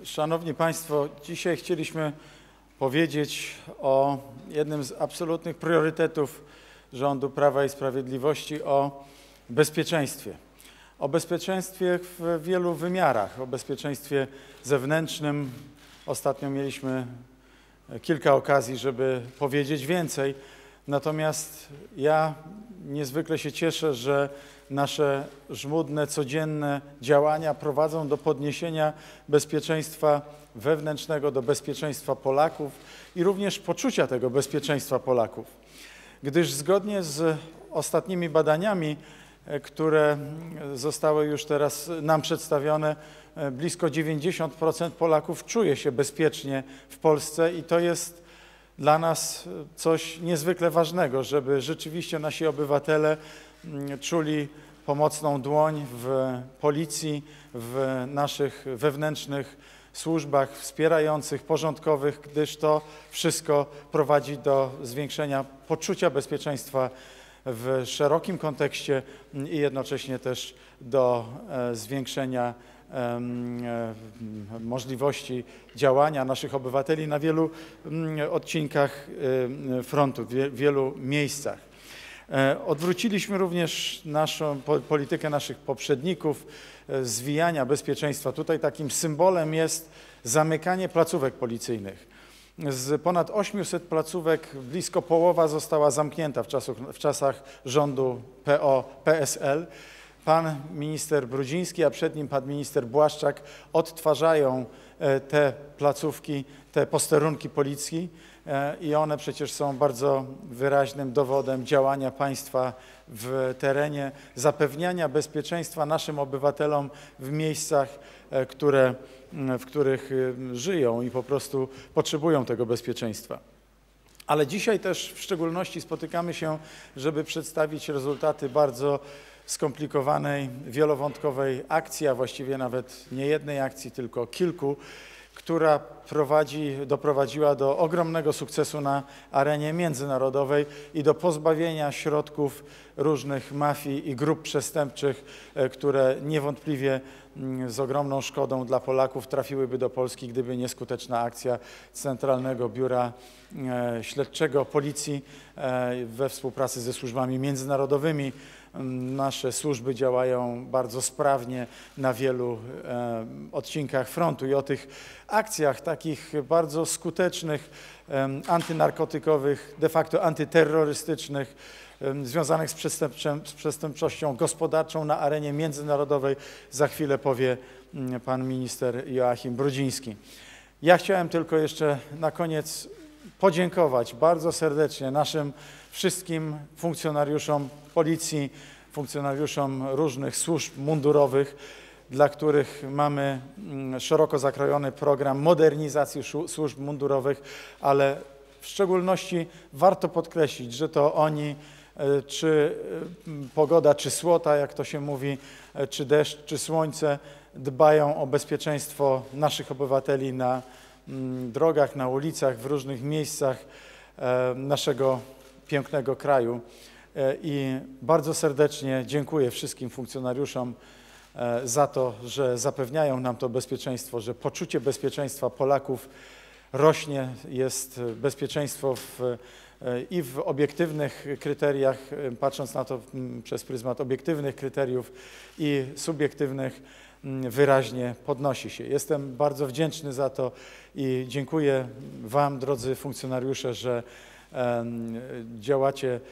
Szanowni Państwo, dzisiaj chcieliśmy powiedzieć o jednym z absolutnych priorytetów rządu Prawa i Sprawiedliwości, o bezpieczeństwie. O bezpieczeństwie w wielu wymiarach, o bezpieczeństwie zewnętrznym. Ostatnio mieliśmy kilka okazji, żeby powiedzieć więcej. Natomiast ja niezwykle się cieszę, że nasze żmudne, codzienne działania prowadzą do podniesienia bezpieczeństwa wewnętrznego, do bezpieczeństwa Polaków i również poczucia tego bezpieczeństwa Polaków. Gdyż zgodnie z ostatnimi badaniami, które zostały już teraz nam przedstawione, blisko 90% Polaków czuje się bezpiecznie w Polsce i to jest dla nas coś niezwykle ważnego, żeby rzeczywiście nasi obywatele czuli pomocną dłoń w policji, w naszych wewnętrznych służbach wspierających, porządkowych, gdyż to wszystko prowadzi do zwiększenia poczucia bezpieczeństwa w szerokim kontekście i jednocześnie też do zwiększenia możliwości działania naszych obywateli na wielu odcinkach frontu, w wielu miejscach. Odwróciliśmy również politykę naszych poprzedników, zwijania bezpieczeństwa. Tutaj takim symbolem jest zamykanie placówek policyjnych. Z ponad 800 placówek blisko połowa została zamknięta w czasach rządu PO-PSL. Pan minister Brudziński, a przed nim pan minister Błaszczak odtwarzają te placówki, te posterunki policji i one przecież są bardzo wyraźnym dowodem działania państwa w terenie, zapewniania bezpieczeństwa naszym obywatelom w miejscach, w których żyją i po prostu potrzebują tego bezpieczeństwa. Ale dzisiaj też w szczególności spotykamy się, żeby przedstawić rezultaty bardzo skomplikowanej, wielowątkowej akcji, a właściwie nawet nie jednej akcji, tylko kilku, która doprowadziła do ogromnego sukcesu na arenie międzynarodowej i do pozbawienia środków różnych mafii i grup przestępczych, które niewątpliwie z ogromną szkodą dla Polaków trafiłyby do Polski, gdyby nie skuteczna akcja Centralnego Biura Śledczego Policji we współpracy ze służbami międzynarodowymi. Nasze służby działają bardzo sprawnie na wielu odcinkach frontu i o tych akcjach takich bardzo skutecznych, antynarkotykowych, de facto antyterrorystycznych, związanych z przestępczością gospodarczą na arenie międzynarodowej za chwilę powie pan minister Joachim Brudziński. Ja chciałem tylko jeszcze na koniec podziękować bardzo serdecznie naszym wszystkim funkcjonariuszom policji, funkcjonariuszom różnych służb mundurowych, dla których mamy szeroko zakrojony program modernizacji służb mundurowych, ale w szczególności warto podkreślić, że to oni, czy pogoda, czy słota, jak to się mówi, czy deszcz, czy słońce, dbają o bezpieczeństwo naszych obywateli na drogach, na ulicach, w różnych miejscach naszego pięknego kraju. I bardzo serdecznie dziękuję wszystkim funkcjonariuszom za to, że zapewniają nam to bezpieczeństwo, że poczucie bezpieczeństwa Polaków rośnie, jest bezpieczeństwo i w obiektywnych kryteriach, patrząc na to przez pryzmat obiektywnych kryteriów i subiektywnych, wyraźnie podnosi się. Jestem bardzo wdzięczny za to i dziękuję Wam, drodzy funkcjonariusze, że działacie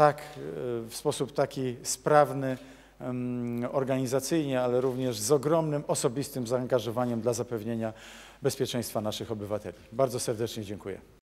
w sposób taki sprawny, organizacyjnie, ale również z ogromnym osobistym zaangażowaniem dla zapewnienia bezpieczeństwa naszych obywateli. Bardzo serdecznie dziękuję.